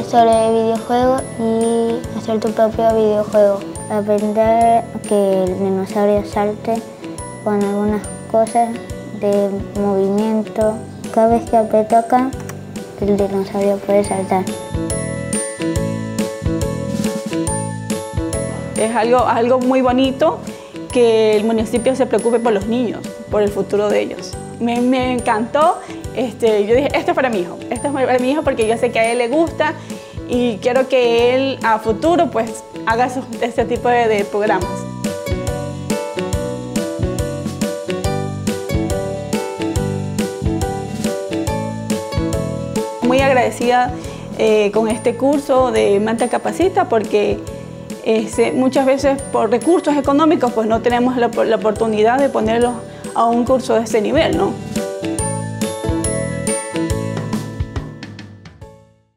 sobre videojuegos y hacer tu propio videojuego. Aprender que el dinosaurio salte con algunas cosas de movimiento. Cada vez que aprieto acá, el dinosaurio puede saltar. Es algo muy bonito que el municipio se preocupe por los niños, por el futuro de ellos. Me encantó. Yo dije, esto es para mi hijo, esto es para mi hijo porque yo sé que a él le gusta y quiero que él a futuro pues haga este tipo de programas. Muy agradecida con este curso de Manta Capacita porque muchas veces por recursos económicos pues no tenemos la oportunidad de ponerlos a un curso de este nivel, ¿no?